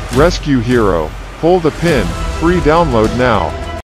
Rescue Hero. Pull the pin. Free download now.